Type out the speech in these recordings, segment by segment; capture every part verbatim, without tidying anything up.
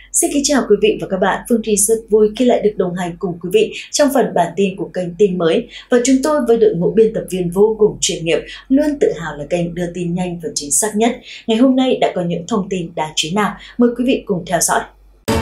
Xin kính chào quý vị và các bạn. Phương Thùy rất vui khi lại được đồng hành cùng quý vị trong phần bản tin của kênh Tin Mới. Và chúng tôi với đội ngũ biên tập viên vô cùng chuyên nghiệp luôn tự hào là kênh đưa tin nhanh và chính xác nhất. Ngày hôm nay đã có những thông tin đáng chú ý nào? Mời quý vị cùng theo dõi.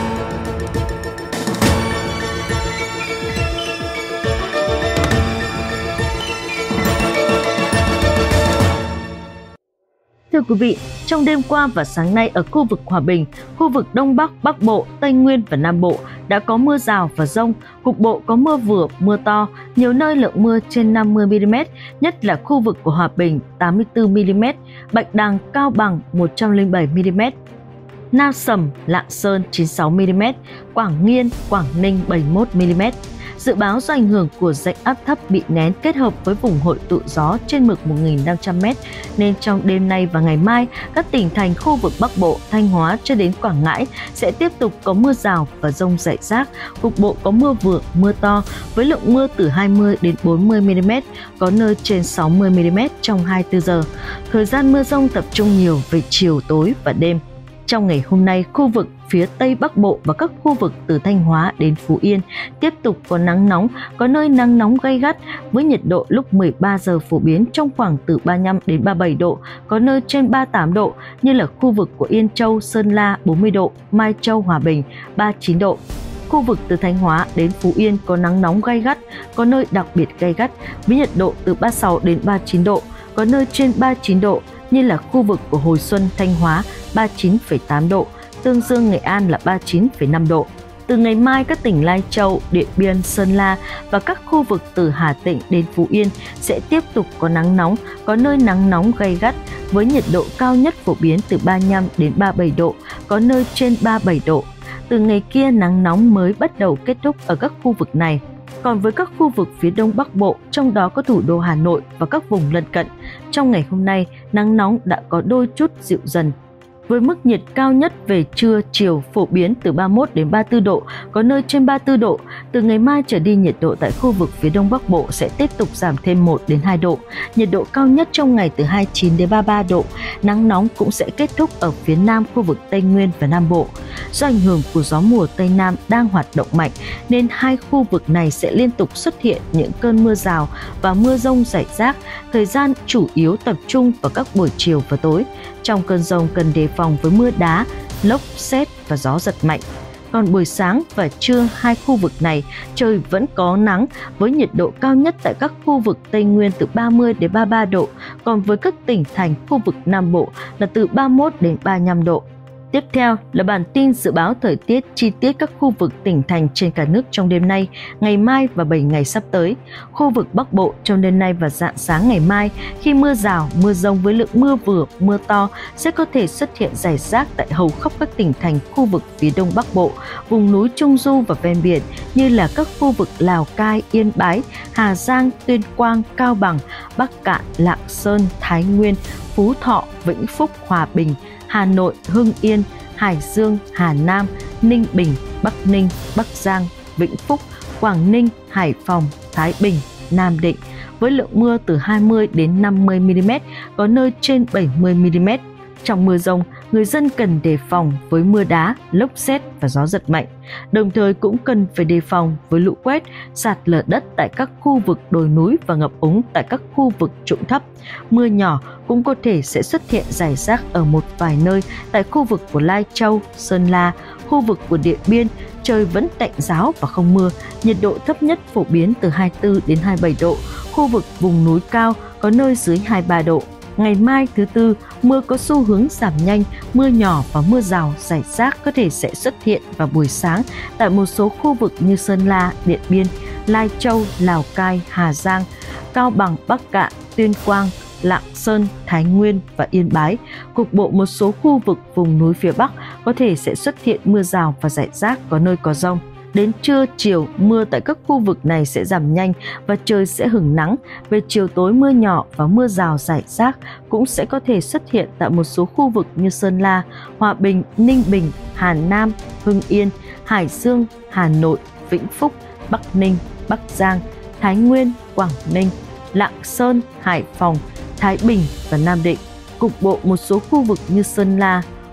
Thưa quý vị, trong đêm qua và sáng nay ở khu vực Hòa Bình, khu vực Đông Bắc, Bắc Bộ, Tây Nguyên và Nam Bộ đã có mưa rào và dông, cục bộ có mưa vừa, mưa to, nhiều nơi lượng mưa trên năm mươi mi li mét, nhất là khu vực của Hòa Bình tám mươi tư mi li mét, Bạch Đằng, Cao Bằng một trăm lẻ bảy mi li mét, Nam Sầm, Lạng Sơn chín mươi sáu mi li mét, Quảng Nghiên, Quảng Ninh bảy mươi mốt mi li mét. Dự báo do ảnh hưởng của rãnh áp thấp bị nén kết hợp với vùng hội tụ gió trên mực một nghìn năm trăm mét nên trong đêm nay và ngày mai, các tỉnh thành khu vực Bắc Bộ, Thanh Hóa cho đến Quảng Ngãi sẽ tiếp tục có mưa rào và dông rải rác, cục bộ có mưa vừa, mưa to với lượng mưa từ hai mươi đến bốn mươi mi li mét, có nơi trên sáu mươi mi li mét trong hai mươi tư giờ. Thời gian mưa dông tập trung nhiều về chiều tối và đêm. Trong ngày hôm nay, khu vực phía Tây Bắc Bộ và các khu vực từ Thanh Hóa đến Phú Yên tiếp tục có nắng nóng, có nơi nắng nóng gay gắt với nhiệt độ lúc mười ba giờ phổ biến trong khoảng từ ba mươi lăm đến ba mươi bảy độ, có nơi trên ba mươi tám độ như là khu vực của Yên Châu, Sơn La bốn mươi độ, Mai Châu, Hòa Bình ba mươi chín độ. Khu vực từ Thanh Hóa đến Phú Yên có nắng nóng gay gắt, có nơi đặc biệt gay gắt với nhiệt độ từ ba mươi sáu đến ba mươi chín độ, có nơi trên ba mươi chín độ như là khu vực của Hồi Xuân, Thanh Hóa ba mươi chín phẩy tám độ, Tương Dương, Nghệ An là ba mươi chín phẩy năm độ. Từ ngày mai, các tỉnh Lai Châu, Điện Biên, Sơn La và các khu vực từ Hà Tĩnh đến Phú Yên sẽ tiếp tục có nắng nóng, có nơi nắng nóng gay gắt với nhiệt độ cao nhất phổ biến từ ba mươi lăm đến ba mươi bảy độ, có nơi trên ba mươi bảy độ. Từ ngày kia, nắng nóng mới bắt đầu kết thúc ở các khu vực này. Còn với các khu vực phía Đông Bắc Bộ, trong đó có thủ đô Hà Nội và các vùng lân cận, trong ngày hôm nay, nắng nóng đã có đôi chút dịu dần. Với mức nhiệt cao nhất về trưa, chiều phổ biến từ ba mươi mốt đến ba mươi tư độ, có nơi trên ba mươi tư độ. Từ ngày mai trở đi, nhiệt độ tại khu vực phía Đông Bắc Bộ sẽ tiếp tục giảm thêm một đến hai độ. Nhiệt độ cao nhất trong ngày từ hai mươi chín đến ba mươi ba độ. Nắng nóng cũng sẽ kết thúc ở phía Nam khu vực Tây Nguyên và Nam Bộ. Do ảnh hưởng của gió mùa Tây Nam đang hoạt động mạnh nên hai khu vực này sẽ liên tục xuất hiện những cơn mưa rào và mưa dông rải rác. Thời gian chủ yếu tập trung vào các buổi chiều và tối. Trong cơn dông cần đề phòng với mưa đá, lốc, sét và gió giật mạnh. Còn buổi sáng và trưa, hai khu vực này trời vẫn có nắng với nhiệt độ cao nhất tại các khu vực Tây Nguyên từ ba mươi đến ba mươi ba độ, còn với các tỉnh thành khu vực Nam Bộ là từ ba mươi mốt đến ba mươi lăm độ. Tiếp theo là bản tin dự báo thời tiết chi tiết các khu vực tỉnh thành trên cả nước trong đêm nay, ngày mai và bảy ngày sắp tới. Khu vực Bắc Bộ trong đêm nay và rạng sáng ngày mai, khi mưa rào, mưa dông với lượng mưa vừa, mưa to sẽ có thể xuất hiện rải rác tại hầu khắp các tỉnh thành khu vực phía Đông Bắc Bộ, vùng núi Trung Du và ven biển như là các khu vực Lào Cai, Yên Bái, Hà Giang, Tuyên Quang, Cao Bằng, Bắc Kạn, Lạng Sơn, Thái Nguyên, Phú Thọ, Vĩnh Phúc, Hòa Bình, Hà Nội, Hưng Yên, Hải Dương, Hà Nam, Ninh Bình, Bắc Ninh, Bắc Giang, Vĩnh Phúc, Quảng Ninh, Hải Phòng, Thái Bình, Nam Định với lượng mưa từ hai mươi đến năm mươi mi li mét, có nơi trên bảy mươi mi li mét. Trong mưa dông, người dân cần đề phòng với mưa đá, lốc sét và gió giật mạnh. Đồng thời cũng cần phải đề phòng với lũ quét, sạt lở đất tại các khu vực đồi núi và ngập úng tại các khu vực trũng thấp. Mưa nhỏ cũng có thể sẽ xuất hiện rải rác ở một vài nơi tại khu vực của Lai Châu, Sơn La, khu vực của Điện Biên. Trời vẫn tạnh ráo và không mưa, nhiệt độ thấp nhất phổ biến từ hai mươi tư đến hai mươi bảy độ, khu vực vùng núi cao có nơi dưới hai mươi ba độ. Ngày mai thứ Tư, mưa có xu hướng giảm nhanh, mưa nhỏ và mưa rào rải rác có thể sẽ xuất hiện vào buổi sáng tại một số khu vực như Sơn La, Điện Biên, Lai Châu, Lào Cai, Hà Giang, Cao Bằng, Bắc Kạn, Tuyên Quang, Lạng Sơn, Thái Nguyên và Yên Bái. Cục bộ một số khu vực vùng núi phía Bắc có thể sẽ xuất hiện mưa rào và rải rác, có nơi có dông. Đến trưa, chiều, mưa tại các khu vực này sẽ giảm nhanh và trời sẽ hửng nắng. Về chiều tối, mưa nhỏ và mưa rào rải rác cũng sẽ có thể xuất hiện tại một số khu vực như Sơn La, Hòa Bình, Ninh Bình, Hà Nam, Hưng Yên, Hải Dương, Hà Nội, Vĩnh Phúc, Bắc Ninh, Bắc Giang, Thái Nguyên, Quảng Ninh, Lạng Sơn, Hải Phòng, Thái Bình và Nam Định. Cục bộ một số khu vực như Sơn La,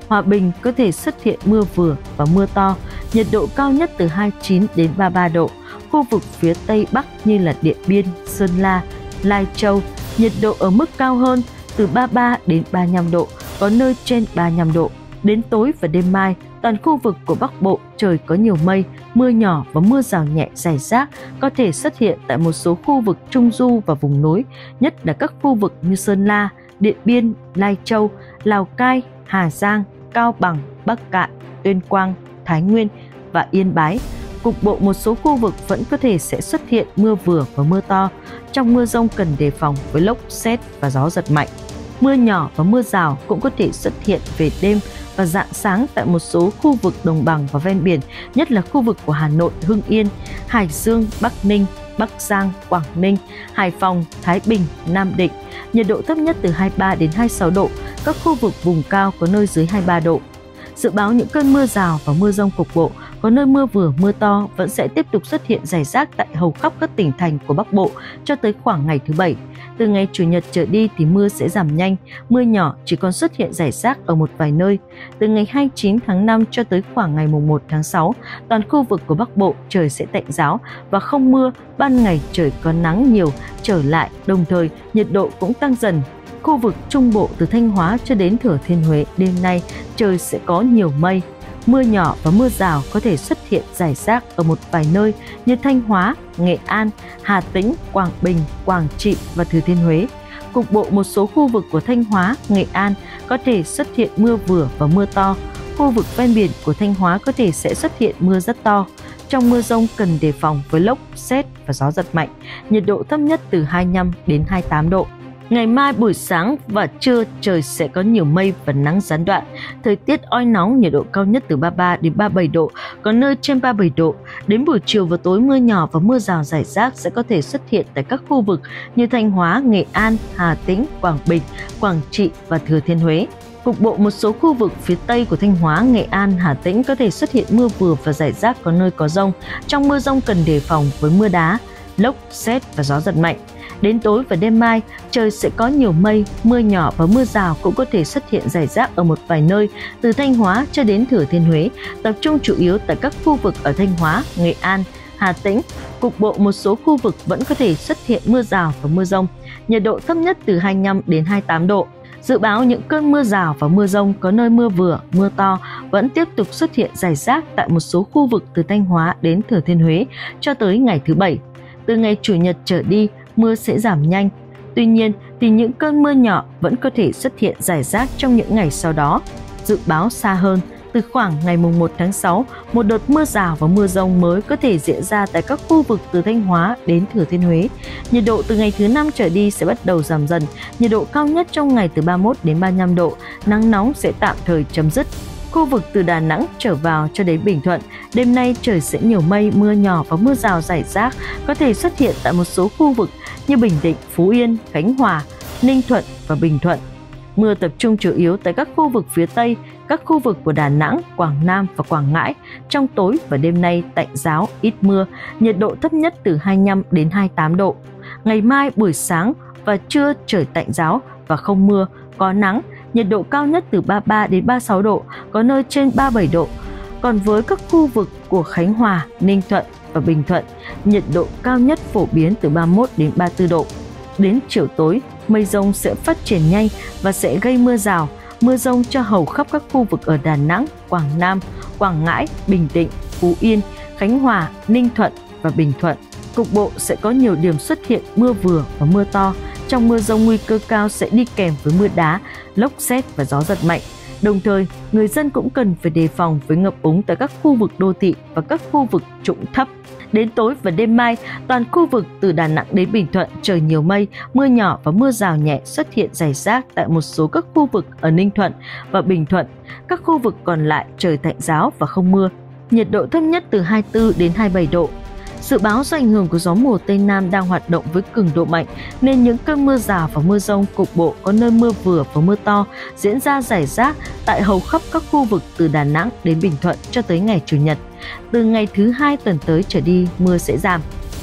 Hòa Bình có thể xuất hiện mưa vừa và mưa to, nhiệt độ cao nhất từ hai mươi chín đến ba mươi ba độ. Khu vực phía Tây Bắc như là Điện Biên, Sơn La, Lai Châu, nhiệt độ ở mức cao hơn từ ba mươi ba đến ba mươi lăm độ, có nơi trên ba mươi lăm độ. Đến tối và đêm mai, toàn khu vực của Bắc Bộ trời có nhiều mây, mưa nhỏ và mưa rào nhẹ rải rác có thể xuất hiện tại một số khu vực Trung Du và vùng núi, nhất là các khu vực như Sơn La, Điện Biên, Lai Châu, Lào Cai, Hà Giang, Cao Bằng, Bắc Kạn, Tuyên Quang, Thái Nguyên và Yên Bái. Cục bộ một số khu vực vẫn có thể sẽ xuất hiện mưa vừa và mưa to. Trong mưa dông cần đề phòng với lốc, sét và gió giật mạnh. Mưa nhỏ và mưa rào cũng có thể xuất hiện về đêm và rạng sáng tại một số khu vực đồng bằng và ven biển, nhất là khu vực của Hà Nội, Hưng Yên, Hải Dương, Bắc Ninh, Bắc Giang, Quảng Ninh, Hải Phòng, Thái Bình, Nam Định. Nhiệt độ thấp nhất từ hai mươi ba đến hai mươi sáu độ, các khu vực vùng cao có nơi dưới hai mươi ba độ. Dự báo những cơn mưa rào và mưa dông cục bộ, có nơi mưa vừa mưa to vẫn sẽ tiếp tục xuất hiện rải rác tại hầu khắp các tỉnh thành của Bắc Bộ cho tới khoảng ngày thứ Bảy. Từ ngày Chủ nhật trở đi thì mưa sẽ giảm nhanh, mưa nhỏ chỉ còn xuất hiện rải rác ở một vài nơi. Từ ngày hai mươi chín tháng năm cho tới khoảng ngày mùng một tháng sáu, toàn khu vực của Bắc Bộ trời sẽ tạnh ráo và không mưa, ban ngày trời có nắng nhiều trở lại, đồng thời nhiệt độ cũng tăng dần. Khu vực Trung Bộ từ Thanh Hóa cho đến Thừa Thiên Huế đêm nay trời sẽ có nhiều mây, mưa nhỏ và mưa rào có thể xuất hiện rải rác ở một vài nơi như Thanh Hóa, Nghệ An, Hà Tĩnh, Quảng Bình, Quảng Trị và Thừa Thiên Huế. Cục bộ một số khu vực của Thanh Hóa, Nghệ An có thể xuất hiện mưa vừa và mưa to. Khu vực ven biển của Thanh Hóa có thể sẽ xuất hiện mưa rất to. Trong mưa dông cần đề phòng với lốc, sét và gió giật mạnh. Nhiệt độ thấp nhất từ hai mươi lăm đến hai mươi tám độ. Ngày mai buổi sáng và trưa trời sẽ có nhiều mây và nắng gián đoạn. Thời tiết oi nóng, nhiệt độ cao nhất từ ba mươi ba đến ba mươi bảy độ, có nơi trên ba mươi bảy độ. Đến buổi chiều và tối mưa nhỏ và mưa rào rải rác sẽ có thể xuất hiện tại các khu vực như Thanh Hóa, Nghệ An, Hà Tĩnh, Quảng Bình, Quảng Trị và Thừa Thiên Huế. Cục bộ một số khu vực phía Tây của Thanh Hóa, Nghệ An, Hà Tĩnh có thể xuất hiện mưa vừa và rải rác, có nơi có dông. Trong mưa dông cần đề phòng với mưa đá, lốc, sét và gió giật mạnh. Đến tối và đêm mai, trời sẽ có nhiều mây, mưa nhỏ và mưa rào cũng có thể xuất hiện rải rác ở một vài nơi từ Thanh Hóa cho đến Thừa Thiên Huế, tập trung chủ yếu tại các khu vực ở Thanh Hóa, Nghệ An, Hà Tĩnh. Cục bộ một số khu vực vẫn có thể xuất hiện mưa rào và mưa dông, nhiệt độ thấp nhất từ hai mươi lăm đến hai mươi tám độ. Dự báo những cơn mưa rào và mưa dông có nơi mưa vừa, mưa to vẫn tiếp tục xuất hiện rải rác tại một số khu vực từ Thanh Hóa đến Thừa Thiên Huế cho tới ngày thứ Bảy. Từ ngày Chủ nhật trở đi, mưa sẽ giảm nhanh. Tuy nhiên thì những cơn mưa nhỏ vẫn có thể xuất hiện rải rác trong những ngày sau đó. Dự báo xa hơn, từ khoảng ngày mùng một tháng sáu, một đợt mưa rào và mưa dông mới có thể diễn ra tại các khu vực từ Thanh Hóa đến Thừa Thiên Huế. Nhiệt độ từ ngày thứ năm trở đi sẽ bắt đầu giảm dần, nhiệt độ cao nhất trong ngày từ ba mươi mốt đến ba mươi lăm độ, nắng nóng sẽ tạm thời chấm dứt. Khu vực từ Đà Nẵng trở vào cho đến Bình Thuận, đêm nay trời sẽ nhiều mây, mưa nhỏ và mưa rào rải rác có thể xuất hiện tại một số khu vực như Bình Định, Phú Yên, Khánh Hòa, Ninh Thuận và Bình Thuận. Mưa tập trung chủ yếu tại các khu vực phía Tây, các khu vực của Đà Nẵng, Quảng Nam và Quảng Ngãi. Trong tối và đêm nay tạnh ráo, ít mưa, nhiệt độ thấp nhất từ hai mươi lăm đến hai mươi tám độ. Ngày mai buổi sáng và trưa trời tạnh ráo và không mưa, có nắng, nhiệt độ cao nhất từ ba mươi ba đến ba mươi sáu độ, có nơi trên ba mươi bảy độ. Còn với các khu vực của Khánh Hòa, Ninh Thuận và Bình Thuận, nhiệt độ cao nhất phổ biến từ ba mươi mốt đến ba mươi tư độ. Đến chiều tối, mây rông sẽ phát triển nhanh và sẽ gây mưa rào, mưa rông cho hầu khắp các khu vực ở Đà Nẵng, Quảng Nam, Quảng Ngãi, Bình Định, Phú Yên, Khánh Hòa, Ninh Thuận và Bình Thuận. Cục bộ sẽ có nhiều điểm xuất hiện mưa vừa và mưa to. Trong mưa rông nguy cơ cao sẽ đi kèm với mưa đá, lốc sét và gió giật mạnh. Đồng thời, người dân cũng cần phải đề phòng với ngập úng tại các khu vực đô thị và các khu vực trũng thấp. Đến tối và đêm mai, toàn khu vực từ Đà Nẵng đến Bình Thuận trời nhiều mây, mưa nhỏ và mưa rào nhẹ xuất hiện rải rác tại một số các khu vực ở Ninh Thuận và Bình Thuận. Các khu vực còn lại trời tạnh ráo và không mưa. Nhiệt độ thấp nhất từ hai mươi tư đến hai mươi bảy độ. Dự báo do ảnh hưởng của gió mùa Tây Nam đang hoạt động với cường độ mạnh nên những cơn mưa rào và mưa rông cục bộ có nơi mưa vừa và mưa to diễn ra rải rác tại hầu khắp các khu vực từ Đà Nẵng đến Bình Thuận cho tới ngày Chủ nhật. Từ ngày thứ hai tuần tới trở đi mưa sẽ giảm.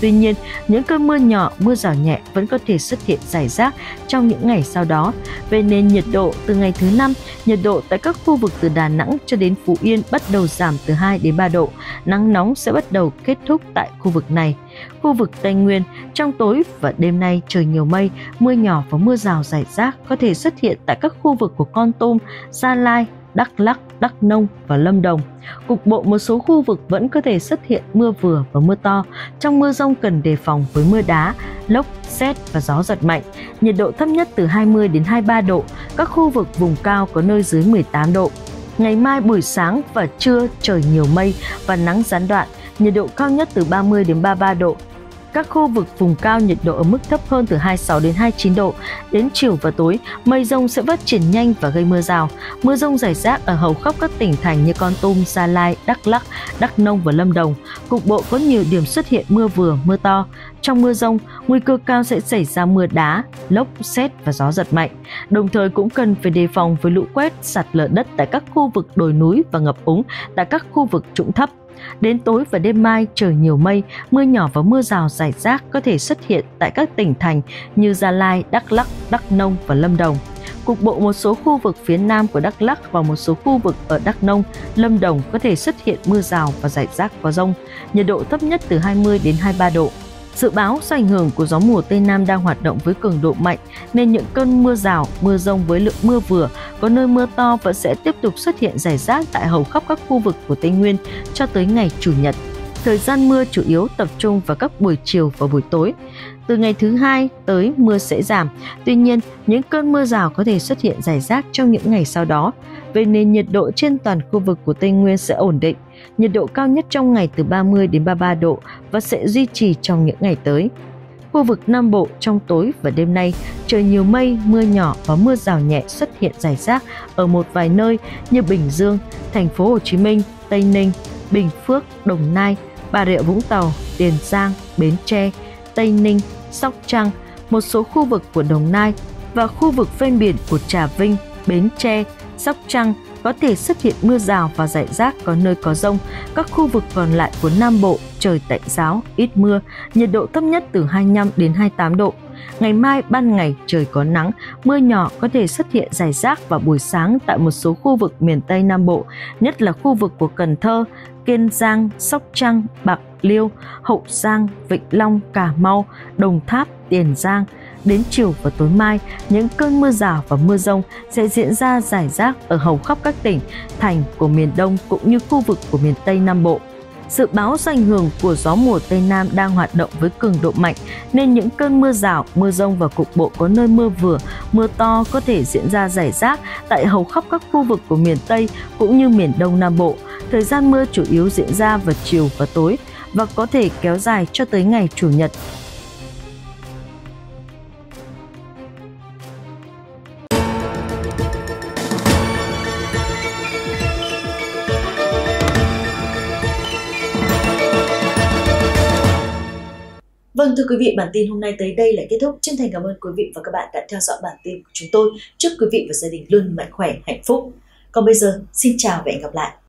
Tuy nhiên, những cơn mưa nhỏ, mưa rào nhẹ vẫn có thể xuất hiện rải rác trong những ngày sau đó. Về nền nhiệt độ, từ ngày thứ năm, nhiệt độ tại các khu vực từ Đà Nẵng cho đến Phú Yên bắt đầu giảm từ hai đến ba độ. Nắng nóng sẽ bắt đầu kết thúc tại khu vực này. Khu vực Tây Nguyên, trong tối và đêm nay trời nhiều mây, mưa nhỏ và mưa rào rải rác có thể xuất hiện tại các khu vực của Kon Tum, Gia Lai, Đắk Lắk, Đắk Nông và Lâm Đồng. Cục bộ một số khu vực vẫn có thể xuất hiện mưa vừa và mưa to. Trong mưa dông cần đề phòng với mưa đá, lốc, sét và gió giật mạnh. Nhiệt độ thấp nhất từ hai mươi đến hai mươi ba độ, các khu vực vùng cao có nơi dưới mười tám độ. Ngày mai buổi sáng và trưa trời nhiều mây và nắng gián đoạn, nhiệt độ cao nhất từ ba mươi đến ba mươi ba độ. Các khu vực vùng cao nhiệt độ ở mức thấp hơn từ hai mươi sáu đến hai mươi chín độ. Đến chiều và tối, mây rông sẽ phát triển nhanh và gây mưa rào. Mưa rông rải rác ở hầu khắp các tỉnh thành như Kon Tum, Gia Lai, Đắk Lắk, Đắk Nông và Lâm Đồng. Cục bộ có nhiều điểm xuất hiện mưa vừa, mưa to. Trong mưa rông, nguy cơ cao sẽ xảy ra mưa đá, lốc, sét và gió giật mạnh. Đồng thời cũng cần phải đề phòng với lũ quét, sạt lở đất tại các khu vực đồi núi và ngập úng tại các khu vực trũng thấp. Đến tối và đêm mai trời nhiều mây, mưa nhỏ và mưa rào rải rác có thể xuất hiện tại các tỉnh thành như Gia Lai, Đắk Lắk, Đắk Nông và Lâm Đồng. Cục bộ một số khu vực phía nam của Đắk Lắk và một số khu vực ở Đắk Nông, Lâm Đồng có thể xuất hiện mưa rào và rải rác có dông. Nhiệt độ thấp nhất từ hai mươi đến hai mươi ba độ. Dự báo do ảnh hưởng của gió mùa Tây Nam đang hoạt động với cường độ mạnh nên những cơn mưa rào, mưa dông với lượng mưa vừa, có nơi mưa to vẫn sẽ tiếp tục xuất hiện rải rác tại hầu khắp các khu vực của Tây Nguyên cho tới ngày Chủ nhật. Thời gian mưa chủ yếu tập trung vào các buổi chiều và buổi tối. Từ ngày thứ hai tới mưa sẽ giảm, tuy nhiên những cơn mưa rào có thể xuất hiện rải rác trong những ngày sau đó. Về nền nhiệt độ trên toàn khu vực của Tây Nguyên sẽ ổn định. Nhiệt độ cao nhất trong ngày từ ba mươi đến ba mươi ba độ và sẽ duy trì trong những ngày tới. Khu vực Nam Bộ trong tối và đêm nay trời nhiều mây, mưa nhỏ và mưa rào nhẹ xuất hiện rải rác ở một vài nơi như Bình Dương, Thành phố Hồ Chí Minh, Tây Ninh, Bình Phước, Đồng Nai, Bà Rịa Vũng Tàu, Tiền Giang, Bến Tre, Tây Ninh, Sóc Trăng, một số khu vực của Đồng Nai và khu vực ven biển của Trà Vinh, Bến Tre, Sóc Trăng có thể xuất hiện mưa rào và rải rác có nơi có dông. Các khu vực còn lại của Nam Bộ trời tạnh giáo, ít mưa, nhiệt độ thấp nhất từ hai mươi lăm đến hai mươi tám độ. Ngày mai ban ngày trời có nắng, mưa nhỏ có thể xuất hiện rải rác vào buổi sáng tại một số khu vực miền Tây Nam Bộ, nhất là khu vực của Cần Thơ, Kiên Giang, Sóc Trăng, Bạc Liêu, Hậu Giang, Vĩnh Long, Cà Mau, Đồng Tháp, Tiền Giang. Đến chiều và tối mai, những cơn mưa rào và mưa dông sẽ diễn ra rải rác ở hầu khắp các tỉnh, thành của miền Đông cũng như khu vực của miền Tây Nam Bộ. Dự báo do ảnh hưởng của gió mùa Tây Nam đang hoạt động với cường độ mạnh nên những cơn mưa rào, mưa dông và cục bộ có nơi mưa vừa, mưa to có thể diễn ra rải rác tại hầu khắp các khu vực của miền Tây cũng như miền Đông Nam Bộ. Thời gian mưa chủ yếu diễn ra vào chiều và tối và có thể kéo dài cho tới ngày Chủ nhật. Vâng, thưa quý vị, bản tin hôm nay tới đây là kết thúc. Chân thành cảm ơn quý vị và các bạn đã theo dõi bản tin của chúng tôi. Chúc quý vị và gia đình luôn mạnh khỏe, hạnh phúc. Còn bây giờ, xin chào và hẹn gặp lại.